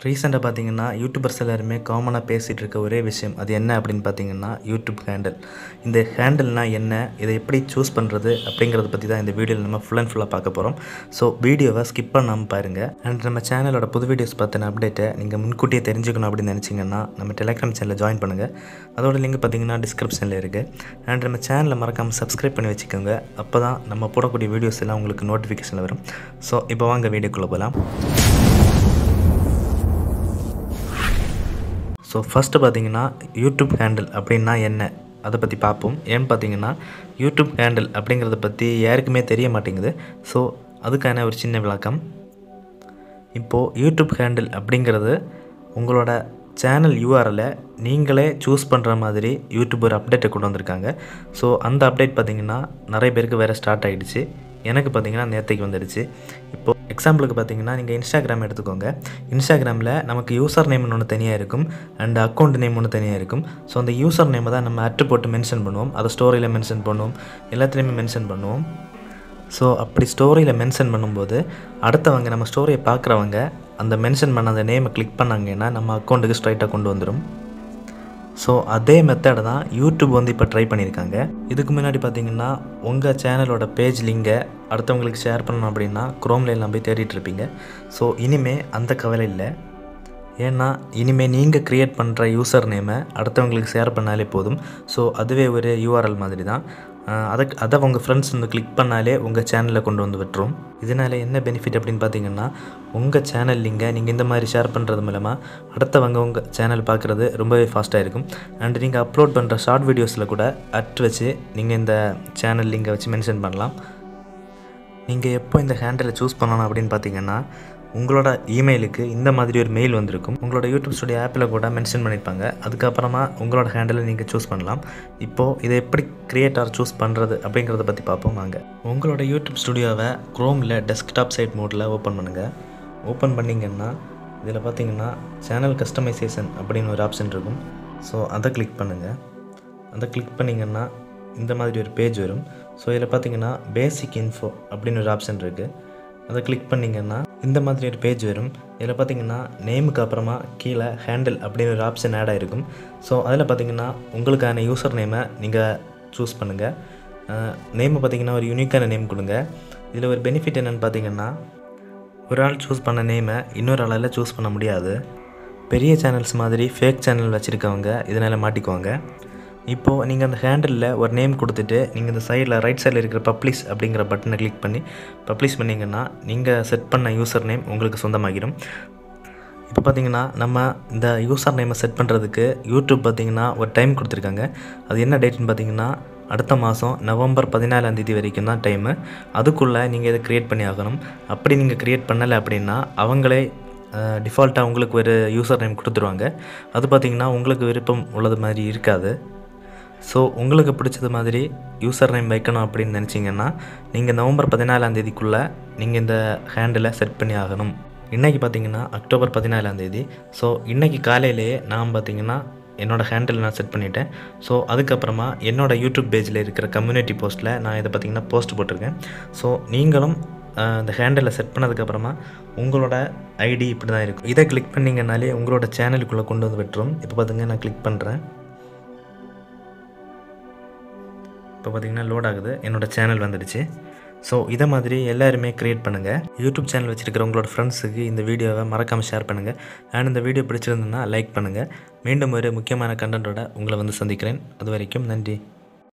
ரீசெண்டாக பார்த்தீங்கன்னா யூடியூபர்ஸ் எல்லாருமே காமனாக பேசிகிட்டு இருக்க ஒரே விஷயம் அது என்ன அப்படின்னு பார்த்தீங்கன்னா யூடியூப் ஹேண்டில். இந்த ஹேண்டில்னால் என்ன, இதை எப்படி சூஸ் பண்ணுறது அப்படிங்கிறத பற்றி தான் இந்த வீடியோவில் நம்ம ஃபுல் அண்ட் ஃபுல்லாக பார்க்க போகிறோம். ஸோ வீடியோவை ஸ்கிப் பண்ணாமல் பாருங்கள். அண்ட் நம்ம சேனலோட புது வீடியோஸ் பார்த்தின அப்டேட்டை நீங்கள் முன்கூட்டியே தெரிஞ்சுக்கணும் அப்படின்னு நினச்சிங்கன்னா நம்ம டெலிகிராம் சேனலில் ஜாயின் பண்ணுங்கள். அதோட லிங்க் பார்த்தீங்கன்னா டிஸ்கிரிப்ஷனில் இருக்குது. அண்ட் நம்ம சேனலை மறக்காமல் சப்ஸ்கிரைப் பண்ணி வச்சுக்கோங்க. அப்போ தான் நம்ம போடக்கூடிய வீடியோஸ் எல்லாம் உங்களுக்கு நோட்டிஃபிகேஷனில் வரும். ஸோ இப்போ வாங்க வீடியோக்குள்ளே போகலாம். ஸோ ஃபஸ்ட்டு பார்த்தீங்கன்னா யூடியூப் ஹேண்டில் அப்படின்னா என்ன அதை பற்றி பார்ப்போம். ஏன்னு பார்த்தீங்கன்னா யூடியூப் ஹேண்டில் அப்படிங்கிறத பற்றி யாருக்குமே தெரிய மாட்டேங்குது. ஸோ அதுக்கான ஒரு சின்ன விளக்கம். இப்போது யூடியூப் ஹேண்டில் அப்படிங்கிறது உங்களோட சேனல் யூஆர்எல்லை நீங்களே சூஸ் பண்ணுற மாதிரி யூடியூப் ஒரு அப்டேட்டை கொண்டு வந்திருக்காங்க. ஸோ அந்த அப்டேட் பார்த்திங்கன்னா நிறைய பேருக்கு வேறு ஸ்டார்ட் ஆகிடுச்சு. எனக்கு பார்த்திங்கன்னா நேற்றுக்கு வந்துடுச்சு. இப்போது எக்ஸாம்பிளுக்கு பார்த்திங்கன்னா நீங்கள் இன்ஸ்டாகிராம் எடுத்துக்கோங்க. இன்ஸ்டாகிராமில் நமக்கு யூசர் நேம்னு ஒன்று தனியாக இருக்கும் அண்ட் அக்கௌண்ட் நேம் ஒன்று தனியாக இருக்கும். ஸோ அந்த யூசர் நேமை தான் நம்ம அட்டு போட்டு மென்ஷன் பண்ணுவோம். அதை ஸ்டோரியில் மென்ஷன் பண்ணுவோம், எல்லாத்துலேயுமே மென்ஷன் பண்ணுவோம். ஸோ அப்படி ஸ்டோரியில் மென்ஷன் பண்ணும்போது அடுத்தவங்க நம்ம ஸ்டோரியை பார்க்குறவங்க அந்த மென்ஷன் பண்ண அந்த நேமை கிளிக் பண்ணாங்கன்னா நம்ம அக்கௌண்ட்டுக்கு ஸ்ட்ரைட்டாக கொண்டு வந்துடும். ஸோ அதே மெத்தடை தான் யூடியூப் வந்து இப்போ ட்ரை பண்ணியிருக்காங்க. இதுக்கு முன்னாடி பார்த்திங்கன்னா உங்கள் சேனலோட பேஜ் லிங்கை அடுத்தவங்களுக்கு ஷேர் பண்ணணும் அப்படின்னா குரோமில் எல்லாம் போய் தேடிட்டு இருப்பீங்க. ஸோ இனிமேல் அந்த கவலை இல்லை. ஏன்னா இனிமேல் நீங்கள் க்ரியேட் பண்ணுற யூசர் நேமை அடுத்தவங்களுக்கு ஷேர் பண்ணாலே போதும். ஸோ அதுவே ஒரு யூஆர்எல் மாதிரி தான். அதை உங்கள் ஃப்ரெண்ட்ஸ் வந்து கிளிக் பண்ணாலே உங்கள் சேனலில் கொண்டு வந்து விட்டுரும். இதனால் என்ன பெனிஃபிட் அப்படின்னு பார்த்தீங்கன்னா உங்கள் சேனல் லிங்கை நீங்கள் இந்த மாதிரி ஷேர் பண்ணுறது மூலமாக அடுத்தவங்க உங்கள் சேனல் பார்க்குறது ரொம்பவே ஃபாஸ்ட்டாக இருக்கும். அண்ட் நீங்கள் அப்லோட் பண்ணுற ஷார்ட் வீடியோஸில் கூட வச்சு நீங்கள் இந்த சேனல் லிங்கை வச்சு மென்ஷன் பண்ணலாம். நீங்கள் எப்போ இந்த ஹேண்டிலை சூஸ் பண்ணணும் அப்படின்னு பார்த்தீங்கன்னா உங்களோட இமெயிலுக்கு இந்த மாதிரி ஒரு மெயில் வந்திருக்கும். உங்களோட யூடியூப் ஸ்டுடியோ ஆப்பில் கூட மென்ஷன் பண்ணியிருப்பாங்க. அதுக்கப்புறமா உங்களோட ஹேண்டிலை நீங்கள் சூஸ் பண்ணலாம். இப்போது இதை எப்படி கிரியேட்டர் சூஸ் பண்ணுறது அப்படிங்கிறத பற்றி பார்ப்போம் வாங்க. உங்களோட யூடியூப் ஸ்டுடியோவை குரோமில் டெஸ்க்டாப் சைட் மோடில் ஓப்பன் பண்ணுங்கள். ஓப்பன் பண்ணிங்கன்னா இதில் பார்த்தீங்கன்னா சேனல் கஸ்டமைசேஷன் அப்படின்னு ஒரு ஆப்ஷன் இருக்கும். ஸோ அதை கிளிக் பண்ணுங்கள். அதை கிளிக் பண்ணிங்கன்னா இந்த மாதிரி ஒரு பேஜ் வரும். ஸோ இதில் பார்த்தீங்கன்னா பேசிக் இன்ஃபோ அப்படின்னு ஒரு ஆப்ஷன் இருக்குது. அதை கிளிக் பண்ணிங்கன்னா இந்த மாதிரி ஒரு பேஜ் வரும். இதில் பார்த்திங்கன்னா நேமுக்கு அப்புறமா கீழே ஹேண்டில் அப்படின்னு ஒரு ஆப்ஷன் ஆட் ஆகிருக்கும். ஸோ அதில் பார்த்திங்கன்னா உங்களுக்கான யூசர் நேமை நீங்கள் சூஸ் பண்ணுங்கள். நேமை பார்த்திங்கன்னா ஒரு யூனிக்கான நேம் கொடுங்க. இதில் ஒரு பெனிஃபிட் என்னென்னு பார்த்திங்கன்னா ஒரு ஆள் சூஸ் பண்ண நேமை இன்னொரு ஆளால் சூஸ் பண்ண முடியாது. பெரிய சேனல்ஸ் மாதிரி ஃபேக் சேனல் வச்சுருக்கவங்க இதனால் மாட்டிக்குவாங்க. இப்போது நீங்கள் அந்த ஹேண்டிலில் ஒரு நேம் கொடுத்துட்டு நீங்கள் இந்த சைடில் ரைட் சைடில் இருக்கிற பப்ளிஷ் அப்படிங்கிற பட்டனை கிளிக் பண்ணி பப்ளிஷ் பண்ணிங்கன்னா நீங்கள் செட் பண்ண யூசர் நேம் உங்களுக்கு சொந்தமாகிடும். இப்போ பார்த்திங்கன்னா நம்ம இந்த யூசர் நேமை செட் பண்ணுறதுக்கு யூடியூப் பார்த்திங்கன்னா ஒரு டைம் கொடுத்துருக்காங்க. அது என்ன டேட்னு பார்த்திங்கன்னா அடுத்த மாதம் நவம்பர் 14 வரைக்கும் தான் டைமு. அதுக்குள்ளே நீங்கள் இதை க்ரியேட் பண்ணி ஆகணும். அப்படி நீங்கள் க்ரியேட் பண்ணலை அப்படின்னா அவங்களே டிஃபால்ட்டாக உங்களுக்கு ஒரு யூசர் நேம் கொடுத்துருவாங்க. அது பார்த்திங்கன்னா உங்களுக்கு விருப்பம் உள்ளது மாதிரி இருக்காது. ஸோ உங்களுக்கு பிடிச்சது மாதிரி யூசர் நேம் வைக்கணும் அப்படின்னு நினச்சிங்கன்னா நீங்கள் நவம்பர் 14 நீங்கள் இந்த ஹேண்டிலை செட் பண்ணி ஆகணும். இன்றைக்கி பார்த்திங்கன்னா அக்டோபர் 14. ஸோ இன்றைக்கி காலையிலேயே நான் பார்த்திங்கன்னா என்னோடய ஹேண்டில் நான் செட் பண்ணிவிட்டேன். ஸோ அதுக்கப்புறமா என்னோடய யூடியூப் பேஜில் இருக்கிற கம்யூனிட்டி போஸ்ட்டில் நான் இதை பார்த்திங்கன்னா போஸ்ட் போட்டிருக்கேன். ஸோ நீங்களும் இந்த ஹேண்டிலை செட் பண்ணதுக்கப்புறமா உங்களோட ஐடி இப்படி தான் இருக்கும். இதை கிளிக் பண்ணிங்கனாலே உங்களோட சேனலுக்குள்ளே கொண்டு வந்து விட்டுரும். இப்போ பார்த்திங்கன்னா நான் கிளிக் பண்ணுறேன். இப்போ பார்த்திங்கன்னா லோட் ஆகுது. என்னோடய சேனல் வந்துடுச்சு. ஸோ இதை மாதிரி எல்லாருமே க்ரியேட் பண்ணுங்கள். யூடியூப் சேனல் வச்சுருக்கிற உங்களோட ஃப்ரெண்ட்ஸுக்கு இந்த வீடியோவை மறக்காமல் ஷேர் பண்ணுங்கள். அண்ட் இந்த வீடியோ பிடிச்சிருந்ததுன்னா லைக் பண்ணுங்கள். மீண்டும் ஒரு முக்கியமான கண்டென்ட்டோட உங்களை வந்து சந்திக்கிறேன். அது வரைக்கும் நன்றி.